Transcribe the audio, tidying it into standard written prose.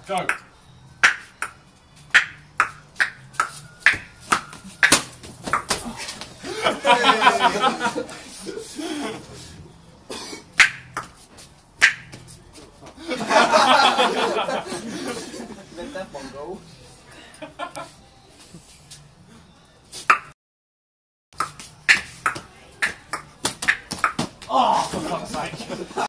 Go. Let that one go. Oh, for fuck's sake.